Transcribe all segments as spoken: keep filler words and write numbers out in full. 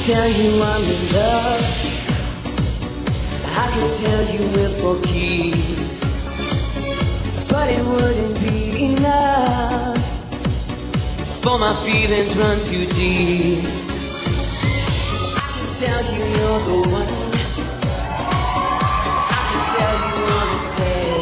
tell you I'm in love. I can tell you we're for keeps, but it wouldn't be enough for my feelings run too deep. I can tell you you're the one. I can tell you wanna stay,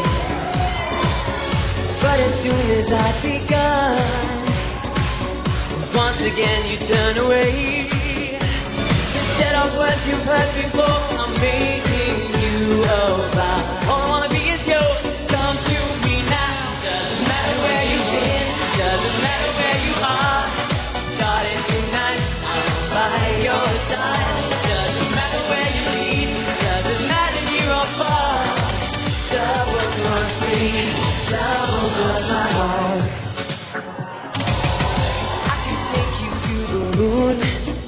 but as soon as I've begun, once again you turn away. Instead of what you've heard before, I'm making you a vow. All I wanna be is yours. Come to me now. Doesn't matter where you've been, doesn't matter where you are. Starting tonight, I'm by your side. Doesn't matter where you lead, doesn't matter near or far. Double cross me, double cross my heart. I can take you to the moon,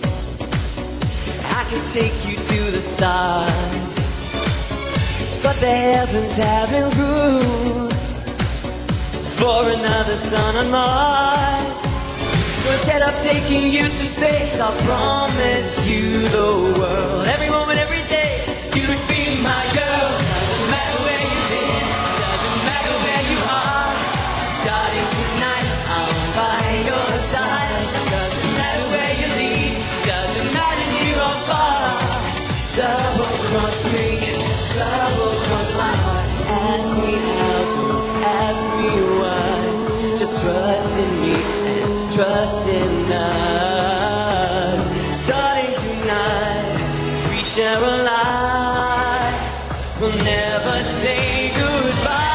I can take you to the stars, but the heavens haven't room for another sun on Mars. So instead of taking you to space, I'll promise you the world. Every moment, every day, you would be my girl. Doesn't matter where you've been, doesn't matter where you are. Starting tonight, I'm by your side. Doesn't matter where you lead, doesn't matter near or far. Double cross me, double cross my heart. Ask me how, don't ask me why. Just trust in me and trust in us. Starting tonight, we share a life. We'll never say goodbye.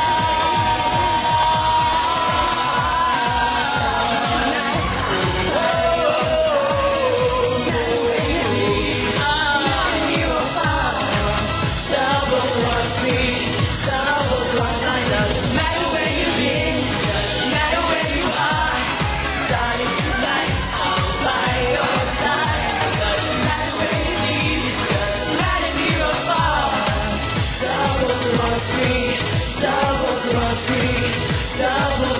Double